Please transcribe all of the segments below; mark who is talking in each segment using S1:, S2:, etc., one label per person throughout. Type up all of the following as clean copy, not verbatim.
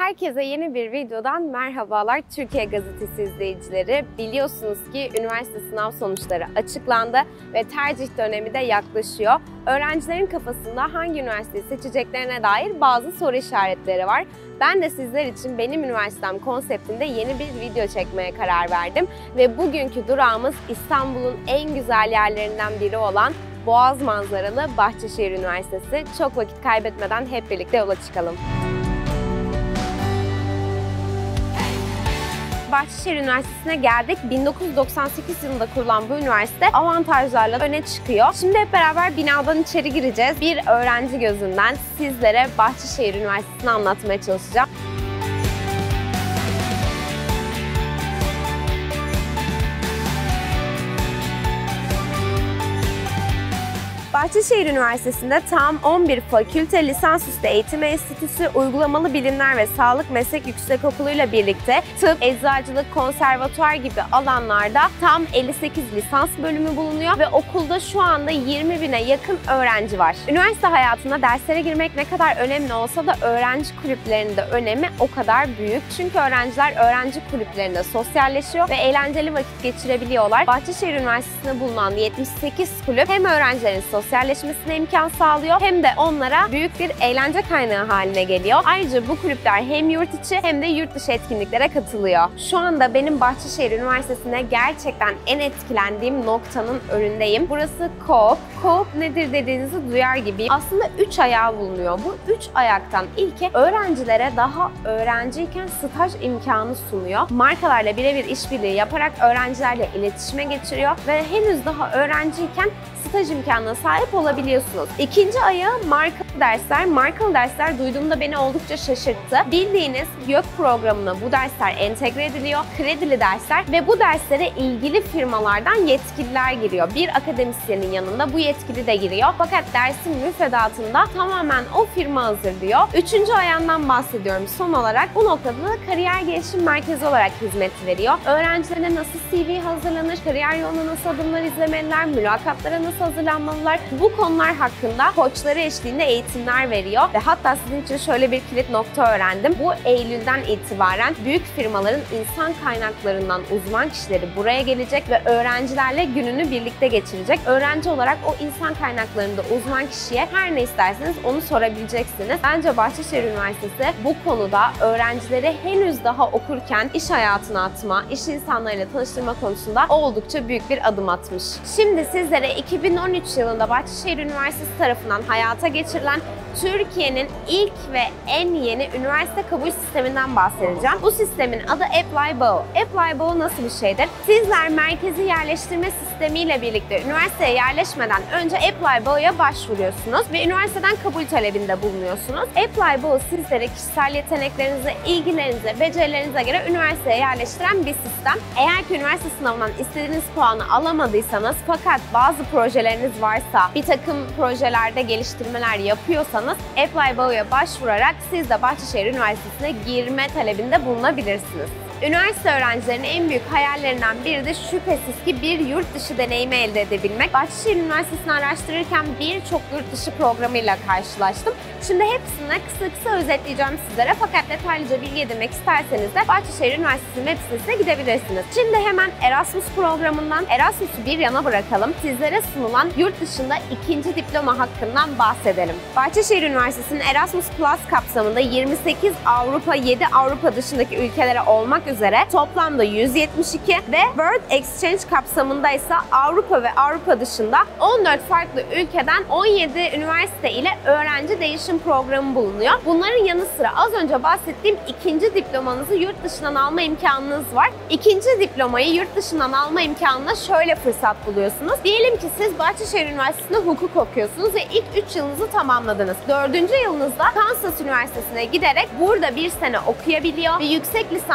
S1: Herkese yeni bir videodan merhabalar Türkiye Gazetesi izleyicileri. Biliyorsunuz ki üniversite sınav sonuçları açıklandı ve tercih dönemi de yaklaşıyor. Öğrencilerin kafasında hangi üniversiteyi seçeceklerine dair bazı soru işaretleri var. Ben de sizler için Benim Üniversitem konseptinde yeni bir video çekmeye karar verdim. Ve bugünkü durağımız İstanbul'un en güzel yerlerinden biri olan Boğaz manzaralı Bahçeşehir Üniversitesi. Çok vakit kaybetmeden hep birlikte yola çıkalım. Bahçeşehir Üniversitesi'ne geldik. 1998 yılında kurulan bu üniversite avantajlarla öne çıkıyor. Şimdi hep beraber binadan içeri gireceğiz. Bir öğrenci gözünden sizlere Bahçeşehir Üniversitesi'ni anlatmaya çalışacağım. Bahçeşehir Üniversitesi'nde tam 11 fakülte, lisansüstü eğitim enstitüsü, uygulamalı bilimler ve sağlık meslek yüksekokulu ile birlikte tıp, eczacılık, konservatuar gibi alanlarda tam 58 lisans bölümü bulunuyor ve okulda şu anda 20 bine yakın öğrenci var. Üniversite hayatında derslere girmek ne kadar önemli olsa da öğrenci kulüplerinin de önemi o kadar büyük. Çünkü öğrenciler öğrenci kulüplerinde sosyalleşiyor ve eğlenceli vakit geçirebiliyorlar. Bahçeşehir Üniversitesi'nde bulunan 78 kulüp hem öğrencilerin sosyalleşmesine imkan sağlıyor hem de onlara büyük bir eğlence kaynağı haline geliyor. Ayrıca bu kulüpler hem yurt içi hem de yurt dışı etkinliklere katılıyor. Şu anda benim Bahçeşehir Üniversitesi'ne gerçekten en etkilendiğim noktanın önündeyim. Burası KOOP. KOOP nedir dediğinizi duyar gibi aslında 3 ayağı bulunuyor. Bu 3 ayaktan ilki öğrencilere daha öğrenciyken staj imkanı sunuyor. Markalarla birebir işbirliği yaparak öğrencilerle iletişime geçiriyor ve henüz daha öğrenciyken staj imkanına sahip olabiliyorsunuz. İkinci ayağı markalı dersler. Markalı dersler duyduğumda beni oldukça şaşırttı. Bildiğiniz YÖK programına bu dersler entegre ediliyor. Kredili dersler ve bu derslere ilgili firmalardan yetkililer giriyor. Bir akademisyenin yanında bu yetkili de giriyor. Fakat dersin müfredatında tamamen o firma hazırlıyor. Üçüncü ayağından bahsediyorum son olarak. Bu noktada da kariyer gelişim merkezi olarak hizmet veriyor. Öğrencilere nasıl CV hazırlanır, kariyer yoluna nasıl adımlar izlemeliler, mülakatlara nasıl hazırlanmalılar, bu konular hakkında koçları eşliğinde eğitimler veriyor ve hatta sizin için şöyle bir kilit nokta öğrendim. Bu Eylül'den itibaren büyük firmaların insan kaynaklarından uzman kişileri buraya gelecek ve öğrencilerle gününü birlikte geçirecek. Öğrenci olarak o insan kaynaklarında uzman kişiye her ne isterseniz onu sorabileceksiniz. Bence Bahçeşehir Üniversitesi bu konuda öğrencileri henüz daha okurken iş hayatına atma, iş insanlarıyla tanıştırma konusunda oldukça büyük bir adım atmış. Şimdi sizlere 2013 yılında Bahçeşehir Üniversitesi tarafından hayata geçirilen Türkiye'nin ilk ve en yeni üniversite kabul sisteminden bahsedeceğim. Bu sistemin adı ApplyBao. ApplyBao nasıl bir şeydir? Sizler merkezi yerleştirme sistemiyle birlikte üniversiteye yerleşmeden önce ApplyBao'ya başvuruyorsunuz ve üniversiteden kabul talebinde bulunuyorsunuz. ApplyBao sizlere kişisel yeteneklerinize, ilgilerinize, becerilerinize göre üniversiteye yerleştiren bir sistem. Eğer ki üniversite sınavından istediğiniz puanı alamadıysanız fakat bazı projeleriniz varsa, bir takım projelerde geliştirmeler yapıyorsanız ApplyBao'ya başvurarak siz de Bahçeşehir Üniversitesi'ne girme talebinde bulunabilirsiniz. Üniversite öğrencilerinin en büyük hayallerinden biri de şüphesiz ki bir yurt dışı deneyimi elde edebilmek. Bahçeşehir Üniversitesi'ni araştırırken birçok yurt dışı programıyla karşılaştım. Şimdi hepsini kısa özetleyeceğim sizlere fakat detaylıca bilgi edinmek isterseniz de Bahçeşehir Üniversitesi'nin web sitesine gidebilirsiniz. Şimdi hemen Erasmus programından Erasmus'u bir yana bırakalım. Sizlere sunulan yurt dışında ikinci diploma hakkından bahsedelim. Bahçeşehir Üniversitesi'nin Erasmus Plus kapsamında 28 Avrupa, 7 Avrupa dışındaki ülkelere olmak üzere toplamda 172 ve World Exchange kapsamında ise Avrupa ve Avrupa dışında 14 farklı ülkeden 17 üniversite ile öğrenci değişim programı bulunuyor. Bunların yanı sıra az önce bahsettiğim ikinci diplomanızı yurt dışından alma imkanınız var. İkinci diplomayı yurt dışından alma imkanına şöyle fırsat buluyorsunuz. Diyelim ki siz Bahçeşehir Üniversitesi'nde hukuk okuyorsunuz ve ilk 3 yılınızı tamamladınız. 4. yılınızda Kansas Üniversitesi'ne giderek burada bir sene okuyabiliyor ve yüksek lisans diploması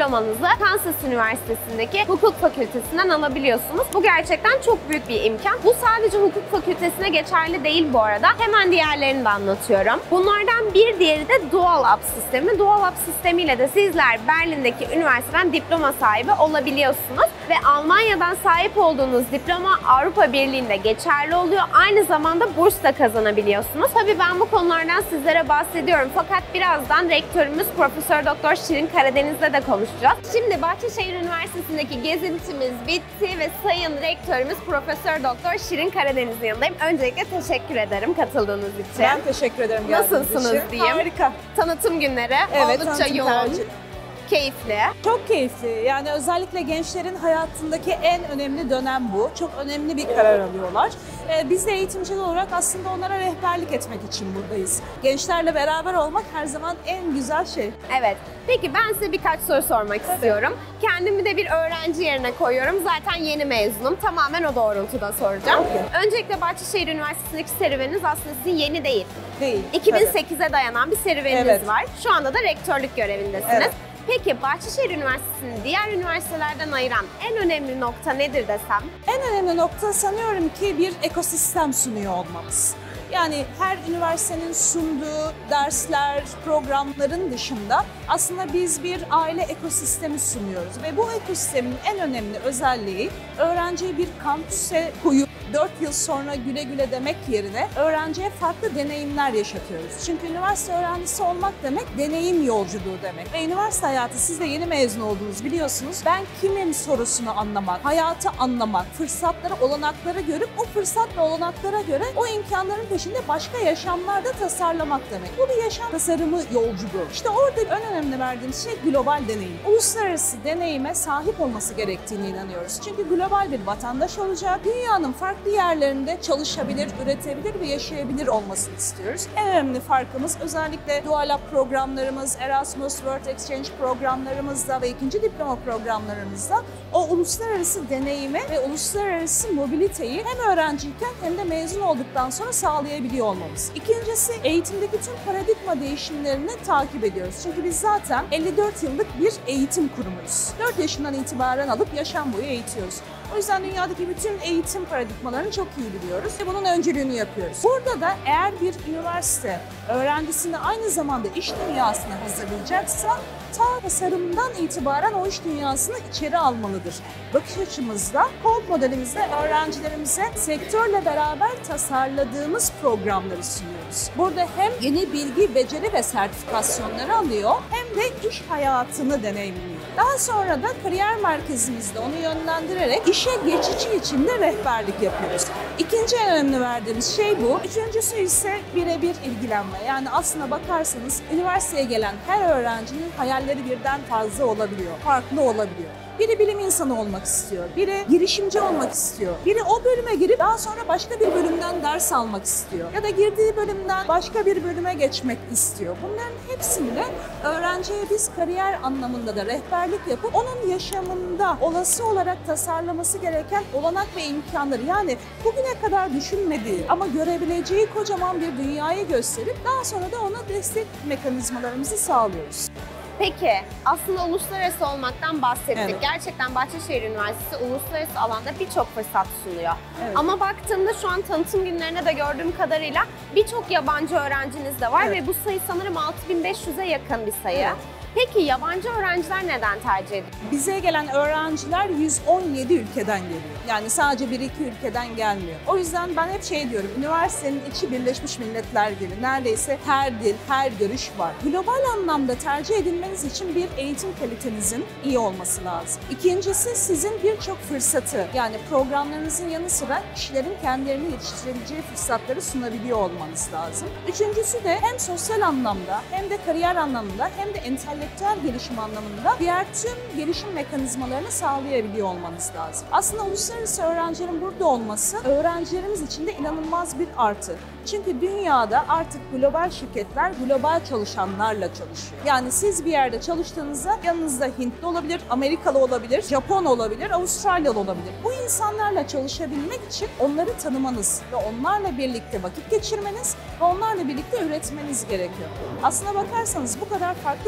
S1: diplomanızı Kansas Üniversitesi'ndeki hukuk fakültesinden alabiliyorsunuz. Bu gerçekten çok büyük bir imkan. Bu sadece hukuk fakültesine geçerli değil bu arada. Hemen diğerlerini de anlatıyorum. Bunlardan bir diğeri de Dual Up sistemi. Dual Up sistemiyle de sizler Berlin'deki üniversiteden diploma sahibi olabiliyorsunuz ve Almanya'dan sahip olduğunuz diploma Avrupa Birliği'nde geçerli oluyor. Aynı zamanda burs da kazanabiliyorsunuz. Tabii ben bu konulardan sizlere bahsediyorum fakat birazdan rektörümüz Profesör Doktor Şirin Karadeniz'le de konuşacağız. Şimdi Bahçeşehir Üniversitesi'ndeki gezintimiz bitti ve sayın rektörümüz Profesör Doktor Şirin Karadeniz'in yanındayım. Öncelikle teşekkür ederim katıldığınız için.
S2: Ben teşekkür ederim geldiğiniz için.
S1: Nasılsınız diyeyim?
S2: Harika.
S1: Tanıtım günleri
S2: Evet,
S1: oldukça
S2: tanıtım
S1: yoğun.
S2: tercih.
S1: Keyifli.
S2: Çok keyifli. Yani özellikle gençlerin hayatındaki en önemli dönem bu. Çok önemli bir karar alıyorlar. Biz de eğitimciler olarak aslında onlara rehberlik etmek için buradayız. Gençlerle beraber olmak her zaman en güzel şey.
S1: Evet. Peki ben size birkaç soru sormak istiyorum. Kendimi de bir öğrenci yerine koyuyorum. Zaten yeni mezunum. Tamamen o doğrultuda soracağım.
S2: Okay.
S1: Öncelikle Bahçeşehir Üniversitesi'ndeki serüveniniz aslında sizin yeni değil.
S2: Değil.
S1: 2008'e dayanan bir serüveniniz
S2: Evet.
S1: var. Şu anda da rektörlük görevindesiniz.
S2: Evet.
S1: Peki Bahçeşehir Üniversitesi'ni diğer üniversitelerden ayıran en önemli nokta nedir desem?
S2: En önemli nokta sanıyorum ki bir ekosistem sunuyor olmamız. Yani her üniversitenin sunduğu dersler, programların dışında aslında biz bir aile ekosistemi sunuyoruz. Ve bu ekosistemin en önemli özelliği öğrenciyi bir kampüse koyup 4 yıl sonra güle güle demek yerine öğrenciye farklı deneyimler yaşatıyoruz. Çünkü üniversite öğrencisi olmak demek deneyim yolculuğu demek. Ve üniversite hayatı, siz de yeni mezun oldunuz biliyorsunuz. Ben kimim sorusunu anlamak, hayatı anlamak, fırsatları, olanakları görüp o fırsat ve olanaklara göre o imkanların peşinde başka yaşamlar da tasarlamak demek. Bu bir yaşam tasarımı yolculuğu. İşte orada en önemli verdiğimiz şey global deneyim. Uluslararası deneyime sahip olması gerektiğine inanıyoruz. Çünkü global bir vatandaş olacak, dünyanın farklı yerlerinde çalışabilir, üretebilir ve yaşayabilir olmasını istiyoruz. En önemli farkımız özellikle Dual Up programlarımız, Erasmus World Exchange programlarımızda ve ikinci diploma programlarımızda o uluslararası deneyimi ve uluslararası mobiliteyi hem öğrenciyken hem de mezun olduktan sonra sağlayabiliyor olmamız. İkincisi, eğitimdeki tüm paradigma değişimlerini takip ediyoruz. Çünkü biz zaten 54 yıllık bir eğitim kurumuyuz. 4 yaşından itibaren alıp yaşam boyu eğitiyoruz. O yüzden dünyadaki bütün eğitim paradigmalarını çok iyi biliyoruz ve bunun öncülüğünü yapıyoruz. Burada da eğer bir üniversite öğrencisini aynı zamanda iş dünyasına hazırlayacaksa ta tasarımdan itibaren o iş dünyasını içeri almalıdır. Bakış açımızda, Cold modelimizde öğrencilerimize sektörle beraber tasarladığımız programları sunuyoruz. Burada hem yeni bilgi, beceri ve sertifikasyonları alıyor hem de iş hayatını deneyimliyor. Daha sonra da kariyer merkezimizde onu yönlendirerek işe geçici için de rehberlik yapıyoruz. İkinci en önemli verdiğimiz şey bu. Üçüncüsü ise birebir ilgilenme. Yani aslına bakarsanız üniversiteye gelen her öğrencinin hayalleri birden fazla olabiliyor, farklı olabiliyor. Biri bilim insanı olmak istiyor, biri girişimci olmak istiyor, biri o bölüme girip daha sonra başka bir bölümden ders almak istiyor ya da girdiği bölümden başka bir bölüme geçmek istiyor. Bunların hepsinde öğrenciye biz kariyer anlamında da rehberlik yapıp onun yaşamında olası olarak tasarlaması gereken olanak ve imkanları, yani bugüne kadar düşünmediği ama görebileceği kocaman bir dünyayı gösterip daha sonra da ona destek mekanizmalarımızı sağlıyoruz.
S1: Peki, aslında uluslararası olmaktan bahsettik.
S2: Evet.
S1: Gerçekten Bahçeşehir Üniversitesi uluslararası alanda birçok fırsat sunuyor.
S2: Evet.
S1: Ama baktığımda şu an tanıtım günlerine de gördüğüm kadarıyla birçok yabancı öğrenciniz de var
S2: Evet.
S1: ve bu sayı sanırım 6500'e yakın bir sayı.
S2: Evet.
S1: Peki yabancı öğrenciler neden tercih ediyor?
S2: Bize gelen öğrenciler 117 ülkeden geliyor. Yani sadece 1-2 ülkeden gelmiyor. O yüzden ben hep şey diyorum, üniversitenin içi Birleşmiş Milletler gibi. Neredeyse her dil, her görüş var. Global anlamda tercih edilmeniz için bir eğitim kalitenizin iyi olması lazım. İkincisi, sizin birçok fırsatı, yani programlarınızın yanı sıra kişilerin kendilerini yetiştirebileceği fırsatları sunabiliyor olmanız lazım. Üçüncüsü de hem sosyal anlamda hem de kariyer anlamında hem de entelektüel gelişim anlamında diğer tüm gelişim mekanizmalarını sağlayabiliyor olmanız lazım. Aslında uluslararası öğrencilerin burada olması öğrencilerimiz için de inanılmaz bir artı. Çünkü dünyada artık global şirketler global çalışanlarla çalışıyor. Yani siz bir yerde çalıştığınızda yanınızda Hintli olabilir, Amerikalı olabilir, Japon olabilir, Avustralyalı olabilir. Bu insanlarla çalışabilmek için onları tanımanız ve onlarla birlikte vakit geçirmeniz ve onlarla birlikte üretmeniz gerekiyor. Aslına bakarsanız bu kadar farklı sayıda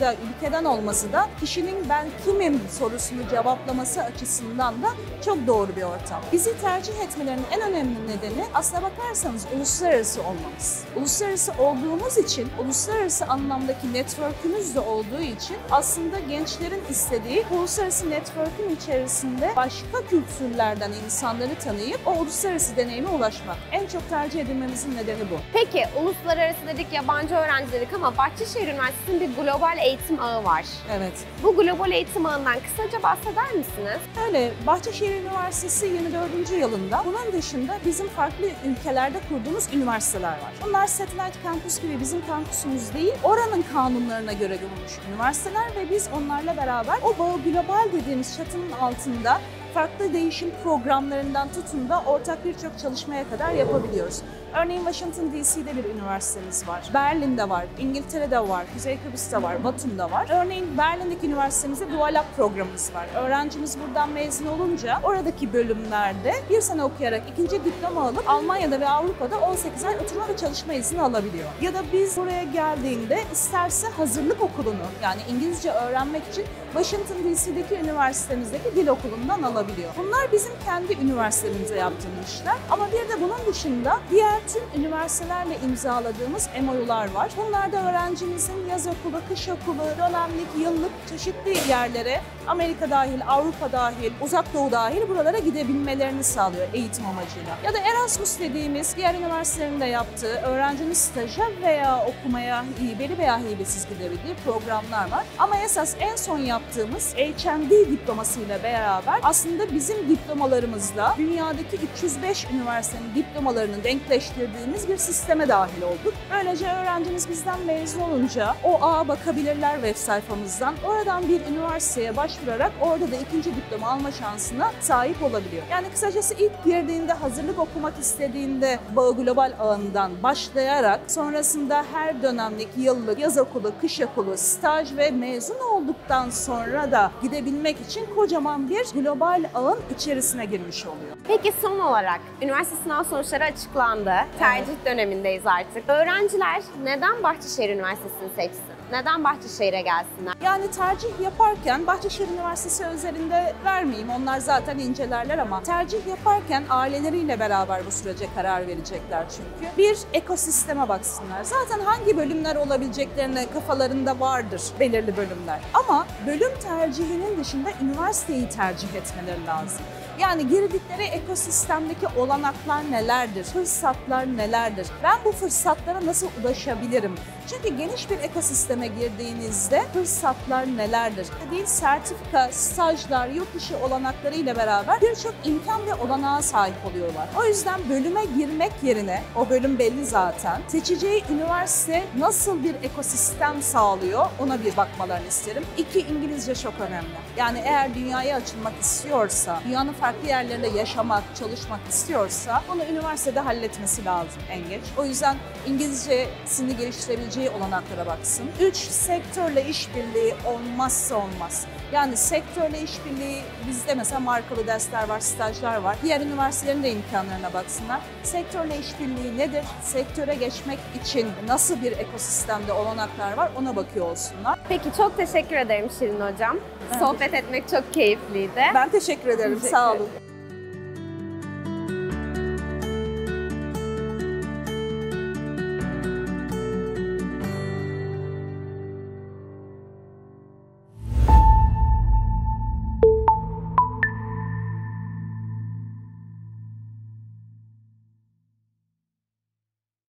S2: da ülkeden olması da kişinin ben kimim sorusunu cevaplaması açısından da çok doğru bir ortam. Bizi tercih etmelerinin en önemli nedeni aslına bakarsanız uluslararası olmamız. Uluslararası olduğumuz için, uluslararası anlamdaki network'ümüz de olduğu için aslında gençlerin istediği uluslararası network'ün içerisinde başka kültürlerden insanları tanıyıp o uluslararası deneyime ulaşmak. En çok tercih edilmemizin nedeni bu.
S1: Peki uluslararası dedik, yabancı öğrenci dedik ama Bahçeşehir Üniversitesi'nin bir global eğitim ağı var.
S2: Evet.
S1: Bu global eğitim ağından kısaca bahseder misiniz?
S2: Öyle, Bahçeşehir Üniversitesi 24. yılında. Bunun dışında bizim farklı ülkelerde kurduğumuz üniversiteler var. Bunlar Satellite Campus gibi bizim kampüsümüz değil, oranın kanunlarına göre kurulmuş üniversiteler ve biz onlarla beraber o bağı global dediğimiz çatının altında farklı değişim programlarından tutun da ortak birçok çalışmaya kadar yapabiliyoruz. Örneğin Washington DC'de bir üniversitemiz var, Berlin'de var, İngiltere'de var, Kuzey Kıbrıs'ta var, Batum'da var. Örneğin Berlin'deki üniversitemizde Dual Lab programımız var. Öğrencimiz buradan mezun olunca oradaki bölümlerde bir sene okuyarak ikinci diploma alıp Almanya'da ve Avrupa'da 18 ay oturma ve çalışma izni alabiliyor. Ya da biz buraya geldiğinde isterse hazırlık okulunu, yani İngilizce öğrenmek için Washington DC'deki üniversitemizdeki dil okulundan alabiliyor. Bunlar bizim kendi üniversitemize yaptığımız işler. Ama bir de bunun dışında diğer tüm üniversitelerle imzaladığımız MOU'lar var. Bunlarda öğrencimizin yaz okulu, kış okulu, dönemlik, yıllık çeşitli yerlere, Amerika dahil, Avrupa dahil, Uzak Doğu dahil buralara gidebilmelerini sağlıyor eğitim amacıyla. Ya da Erasmus dediğimiz diğer üniversitelerin de yaptığı öğrencinin staja veya okumaya hibeli veya hibesiz gidebildiği programlar var. Ama esas en son yaptığımız HND diplomasıyla beraber aslında bizim diplomalarımızla dünyadaki 305 üniversitenin diplomalarını denkleştirdiğimiz bir sisteme dahil olduk. Böylece öğrencimiz bizden mezun olunca o ağa bakabilirler web sayfamızdan. Oradan bir üniversiteye başvurarak orada da ikinci diploma alma şansına sahip olabiliyor. Yani kısacası ilk girdiğinde hazırlık okumak istediğinde Bağı Global ağından başlayarak sonrasında her dönemlik yıllık yaz okulu, kış okulu, staj ve mezun olduktan sonra da gidebilmek için kocaman bir global ağın içerisine girmiş oluyor.
S1: Peki son olarak üniversite sınav sonuçları açıklandı. Tercih dönemindeyiz artık. Öğrenciler neden Bahçeşehir Üniversitesi'ni seçsin? Neden Bahçeşehir'e gelsinler?
S2: Yani tercih yaparken Bahçeşehir Üniversitesi özelinde vermeyeyim, onlar zaten incelerler ama tercih yaparken aileleriyle beraber bu sürece karar verecekler çünkü. Bir ekosisteme baksınlar. Zaten hangi bölümler olabileceklerine kafalarında vardır belirli bölümler. Ama bölüm tercihinin dışında üniversiteyi tercih etmeleri lazım. Yani girdikleri ekosistemdeki olanaklar nelerdir, fırsatlar nelerdir? Ben bu fırsatlara nasıl ulaşabilirim? Çünkü geniş bir ekosisteme girdiğinizde fırsatlar nelerdir? Değil, sertifika, stajlar, yurt dışı olanakları ile beraber birçok imkan ve olanağa sahip oluyorlar. O yüzden bölüme girmek yerine, o bölüm belli zaten, seçeceği üniversite nasıl bir ekosistem sağlıyor ona bir bakmalarını isterim. 2, İngilizce çok önemli. Yani eğer dünyaya açılmak istiyorsa, dünyanın farklı yerlerinde yaşamak, çalışmak istiyorsa bunu üniversitede halletmesi lazım en geç. O yüzden İngilizcesini geliştirebileceği olanaklara baksın. 3, sektörle işbirliği olmazsa olmaz. Yani sektörle işbirliği, bizde mesela markalı dersler var, stajlar var. Diğer üniversitelerin de imkanlarına baksınlar. Sektörle işbirliği nedir? Sektöre geçmek için nasıl bir ekosistemde olanaklar var ona bakıyor olsunlar.
S1: Peki çok teşekkür ederim Şirin Hocam. Sohbet etmek çok keyifliydi.
S2: Ben teşekkür ederim. Sağ olun.